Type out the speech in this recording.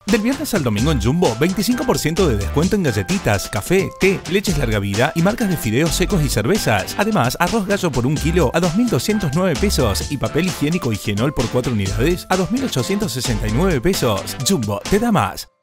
Del viernes al domingo en Jumbo, 25% de descuento en galletitas, café, té, leches larga vida y marcas de fideos secos y cervezas. Además, arroz gallo por 1 kilo a 2.209 pesos y papel higiénico Higienol por 4 unidades a 2.869 pesos. Jumbo, te da más.